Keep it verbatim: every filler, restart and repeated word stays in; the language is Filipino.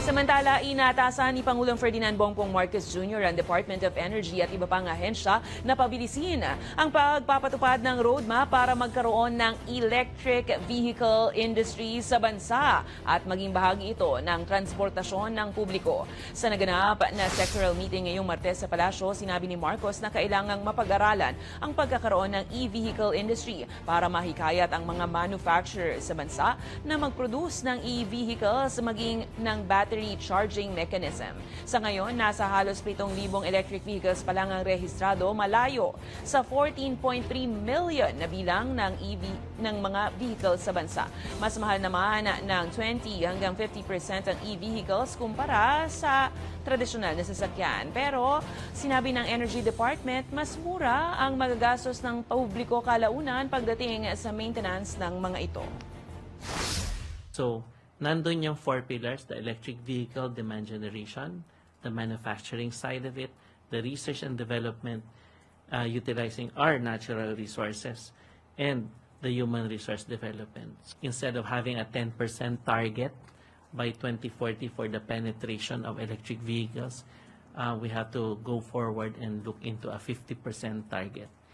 Samantala, inatasan ni Pangulong Ferdinand Bongbong Marcos Junior ang Department of Energy at iba pang ahensya na pabilisin ang pagpapatupad ng roadmap para magkaroon ng electric vehicle industry sa bansa at maging bahagi ito ng transportasyon ng publiko. Sa naganap na sectoral meeting ngayong Martes sa Palasyo, sinabi ni Marcos na kailangang mapag-aralan ang pagkakaroon ng e-vehicle industry para mahikayat ang mga manufacturers sa bansa na mag-produce ng e-vehicles maging ng battery charging mechanism. Sa ngayon, nasa halos pitong libong electric vehicles pa lang ang rehistrado, malayo sa fourteen point three million na bilang ng E V ng mga vehicles sa bansa. Mas mahal naman ng twenty hanggang fifty percent ang e-vehicles kumpara sa tradisyonal na sasakyan. Pero sinabi ng Energy Department, mas mura ang magagastos ng publiko kalaunan pagdating sa maintenance ng mga ito. So, nandun yung four pillars: the electric vehicle demand generation, the manufacturing side of it, the research and development uh, utilizing our natural resources, and the human resource development. Instead of having a ten percent target by twenty forty for the penetration of electric vehicles, uh, we have to go forward and look into a fifty percent target.